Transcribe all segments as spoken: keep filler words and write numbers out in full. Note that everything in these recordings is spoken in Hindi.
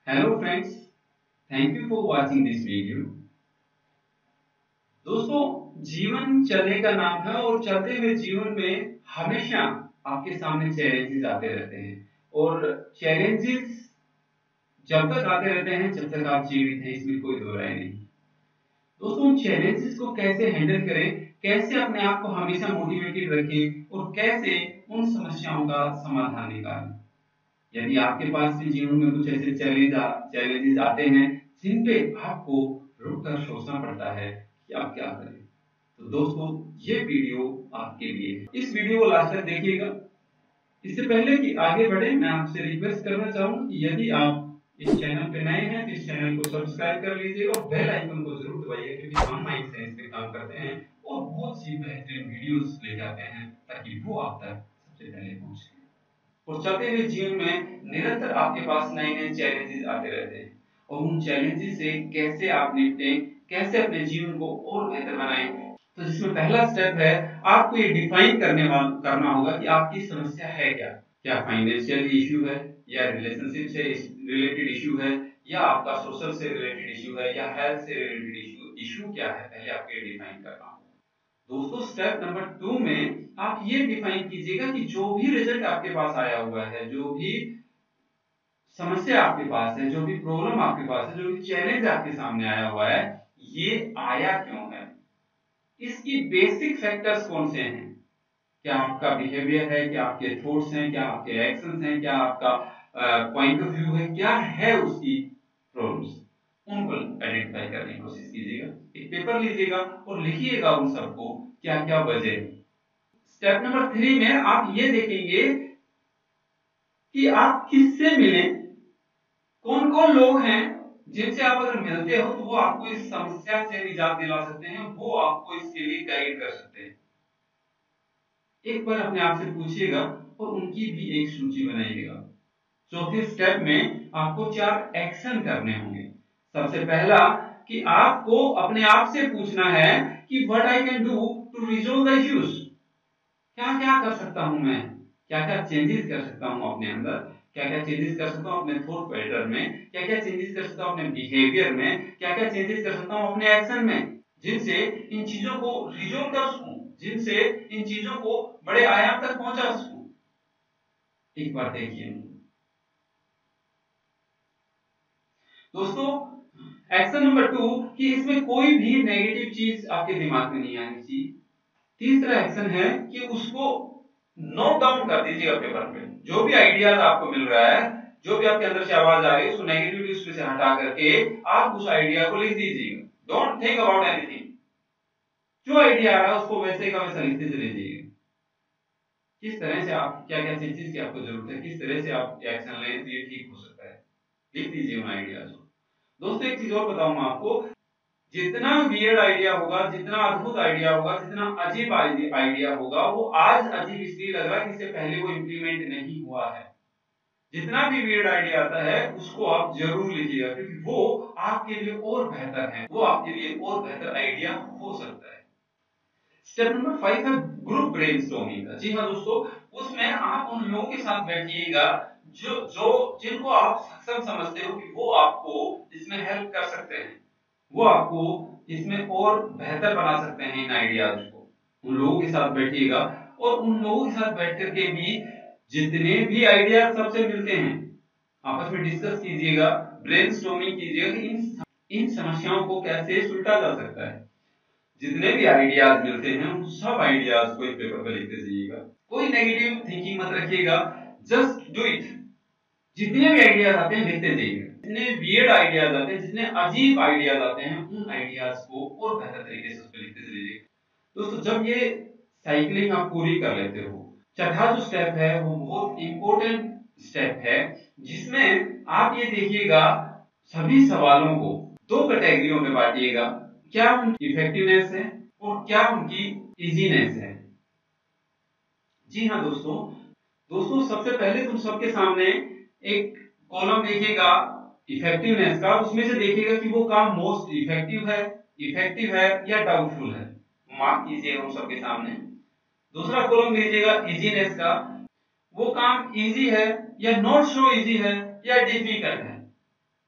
Hello friends, thank you for watching this video. दोस्तों, जीवन चलने का नाम है और चलते हुए जीवन में हमेशा आपके सामने चैलेंजेस आते रहते हैं और चैलेंजेस जब तक आते रहते हैं जब तक आप जीवित हैं, इसमें कोई दो राय नहीं। दोस्तों, उन चैलेंजेस को कैसे हैंडल करें, कैसे अपने आप को हमेशा मोटिवेटेड रखें और कैसे उन समस्याओं का समाधान निकालें। यदि आपके पास भी जीवन में कुछ ऐसे चैलेंज चैलेंजेस आते हैं जिन पे आपको रुककर सोचना पड़ता है कि आप क्या करें, तो दोस्तों ये वीडियो आपके लिए है। इस वीडियो को लास्ट तक देखिएगा। इससे पहले कि आगे बढ़े, मैं आपसे रिक्वेस्ट करना चाहूँ कि यदि आप इस चैनल पे नए हैं तो इस चैनल को सब्सक्राइब कर लीजिए और बेल आइकन को जरूर दबाइए, क्योंकि हम माइंड साइंस पे काम करते हैं और बहुत सी बेहतरीन वीडियोस ले जाते हैं ताकि वो आप तक सबसे पहले पहुंचे। और चलते हुए जीवन में निरंतर आपके पास नए नए चैलेंजेस आते रहते हैं और उन चैलेंजेस से कैसे आप निपटें, कैसे अपने जीवन को और बेहतर बनाएं। तो जिसमें पहला स्टेप है, आपको ये डिफाइन करने वाला करना होगा कि आपकी समस्या है क्या। क्या फाइनेंशियल इश्यू है, या रिलेशनशिप से रिलेटेड इश्यू है, या आपका सोशल से रिलेटेड इश्यू है, या हेल्थ से रिलेटेड इश्यू इश्यू क्या है, पहले आपको ये डिफाइन करना होगा। दोस्तों, स्टेप नंबर टू में आप ये डिफाइन कीजिएगा कि जो भी रिजल्ट आपके पास आया हुआ है, जो भी समस्या आपके पास है, जो भी प्रॉब्लम आपके पास है, जो भी चैलेंज आपके सामने आया हुआ है, ये आया क्यों है, इसकी बेसिक फैक्टर्स कौन से हैं। क्या आपका बिहेवियर है, क्या आपके थॉट्स हैं, क्या आपके एक्शंस हैं, क्या आपका पॉइंट ऑफ व्यू है, क्या है उसकी प्रॉब्लम्स, उनको आइडेंटिफाई करने की कोशिश कीजिएगा। एक पेपर लीजिएगा और लिखिएगा उन सबको क्या क्या वजह है। स्टेप नंबर थ्री में आप ये देखेंगे कि आप किससे मिले, कौन कौन लोग हैं जिनसे आप अगर मिलते हो तो वो आपको इस समस्या से निजात दिला सकते हैं, वो आपको इसके लिए गाइड कर सकते हैं। एक बार अपने आप से पूछिएगा और उनकी भी एक सूची बनाइएगा। चौथे स्टेप में आपको चार एक्शन करने होंगे। सबसे पहला कि आपको अपने आप से पूछना है कि what I can do to resolve the issues. क्या क्या कर सकता हूं मैं, क्या क्या चेंजेस कर सकता हूं अपने अंदर, क्या क्या चेंजेस कर सकता हूं अपने थॉट पैटर्न में, क्या क्या चेंजेस कर सकता हूं अपने बिहेवियर में, क्या क्या चेंजेस कर सकता हूं अपने एक्शन में, जिनसे इन चीजों को रिजॉल्व कर सकूं, जिनसे इन चीजों को बड़े आयाम तक पहुंचा सकूं। एक बार देखिए दोस्तों, एक्शन नंबर टू कि इसमें कोई भी नेगेटिव चीज आपके दिमाग में नहीं आनी चाहिए। तीसरा एक्शन है कि उसको नोट डाउन कर दीजिएगा पेपर पे। जो भी आइडियाज आपको मिल रहा है, जो भी आपके अंदर से आवाज आ रही है, उसको नेगेटिविटी उसमें से हटा करके आप उस आइडिया को लिख दीजिएगा। डोंट थिंक अबाउट एनीथिंग, जो आइडिया आ रहा है उसको वैसे का वैसा लिखते चले जाइए। किस तरह से आप क्या क्या चीज की आपको जरूरत है, किस तरह से आप एक्शन लें तो ये ठीक हो सकता है, लिख दीजिए उन आइडियाज को। दोस्तों, एक चीज और बताऊं मैं आपको, जितना वियर्ड आइडिया होगा, जितना अद्भुत आइडिया होगा, जितना अजीब आइडिया होगा, वो आज अजीब इसलिए लग रहा है कि इससे पहले वो इंप्लीमेंट नहीं हुआ है। जितना भी वियर्ड आइडिया आता है उसको आप जरूर लिखिएगा, क्योंकि वो आपके लिए और बेहतर है, वो आपके लिए और बेहतर आइडिया हो सकता है। स्टेप नंबर फाइव है ग्रुप ब्रेनस्टॉर्मिंग का। जी हाँ दोस्तों, उसमें आप उन लोगों के साथ बैठिएगा जो जो जिनको आप सक्षम समझते हो कि वो आपको इसमें हेल्प कर सकते हैं, वो आपको इसमें और बेहतर बना सकते हैं इन आइडियाज को। उन लोगों के साथ बैठिएगा और उन लोगों के साथ बैठ करके भी जितने भी आइडियाज सबसे मिलते हैं आपस में डिस्कस कीजिएगा, ब्रेनस्टॉर्मिंग कीजिएगा कि इन इन समस्याओं को कैसे सुलझा जा सकता है। जितने भी आइडियाज मिलते हैं उन सब आइडियाज को एक पेपर पर लिखते जाइएगा। कोई नेगेटिव थिंकिंग मत रखिएगा, जस्ट डू इट। जितने भी आइडियाज आते हैं लिखते जाइएगा। जितने वियर्ड आइडियाज आते हैं, जितने अजीब आइडियाज आते हैं, उन आइडियाज को और बेहतर तरीके से उस पर लिखते चलिए। दोस्तों, जब ये साइकिलिंग आप पूरी कर लेते हो, चौथा जो स्टेप है वो बहुत इंपॉर्टेंट स्टेप है, जिसमें आप ये देखिएगा सभी सवालों को दो कैटेगरियों में बांटिएगा। क्या उनकी इफेक्टिवनेस है और क्या उनकी इजीनेस है। जी हाँ दोस्तों, दोस्तों सबसे पहले तुम सबके सामने एक कॉलम देखिएगा इफेक्टिवनेस का, उसमें से देखिएगा कि वो काम मोस्ट इफेक्टिव है, इफेक्टिव है या डाउटफुल है, मार्क कीजिएगा उन सबके सामने। दूसरा कॉलम लीजिएगा इजीनेस का, वो काम इजी है या नॉट सो इजी है या डिफिकल्ट है।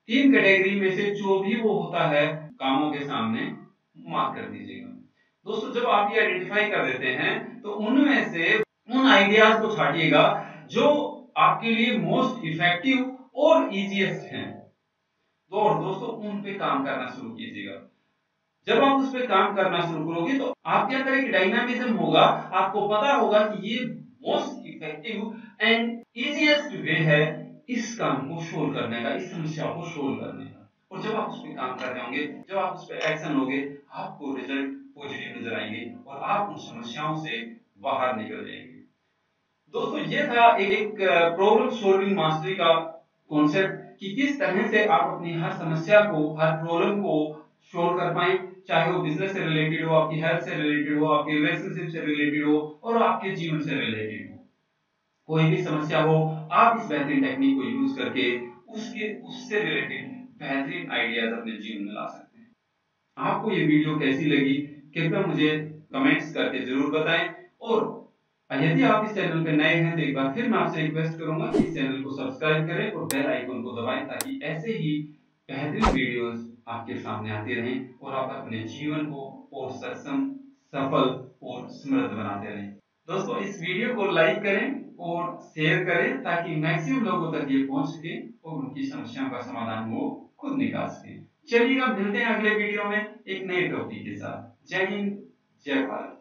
तीन कैटेगरी में से जो भी वो होता है कामों के सामने मार्क कर दीजिएगा। दोस्तों जब आप ये आइडेंटिफाई कर देते हैं तो उनमें से उन आइडियाज को छाटिएगा जो आपके लिए मोस्ट इफेक्टिव और इजीएस्ट हैं। तो और दोस्तों उन पे काम करना शुरू कीजिएगा। जब आप उस पे काम करना शुरू करोगे तो आपके अंदर एक डायनामिज्म होगा, आपको पता होगा कि ये most effective and easiest way है इस काम को सोल्व करने का, इस समस्या को सोल्व करने का। और जब आप उस पे काम कर रहे होंगे, जब आप उस पे एक्शन लोगे, आपको रिजल्ट पॉजिटिव नजर आएंगे और आप उन समस्याओं से बाहर निकल जाएंगे। दोस्तों ये था एक प्रॉब्लम सॉल्विंग मास्टरी का कॉन्सेप्ट कि किस तरह से आप अपनी हर समस्या को, हर प्रॉब्लम को सोल्व कर पाए, चाहे वो बिजनेस से रिलेटेड हो, आपकी हेल्थ से रिलेटेड हो, आपके रिलेशनशिप से रिलेटेड हो और आपके जीवन से रिलेटेड हो। कोई भी समस्या हो, आप इस बेहतरीन टेक्निक को यूज करके उसके उससे रिलेटेड बेहतरीन आइडियाज अपने जीवन में ला सकते हैं। आपको ये वीडियो कैसी लगी कृपया मुझे कमेंट्स करके जरूर बताएं। और यदि आप इस चैनल पे नए हैं तो एक बार फिर मैं आपसे रिक्वेस्ट करूंगा कि इस चैनल को सब्सक्राइब करें और बेल आइकन को दबाएं ताकि ऐसे ही बेहतरीन वीडियोस आपके सामने आते रहें और आप अपने जीवन को और सक्षम, सफल और समृद्ध बनाते रहें। दोस्तों इस वीडियो को लाइक करें और शेयर करें ताकि मैक्सिमम लोगों तक ये पहुंच सके और उनकी समस्याओं का समाधान वो खुद निकाल सके। चलिए अब मिलते हैं अगले वीडियो में एक नए टॉपिक के साथ। जय हिंद, जय भारत।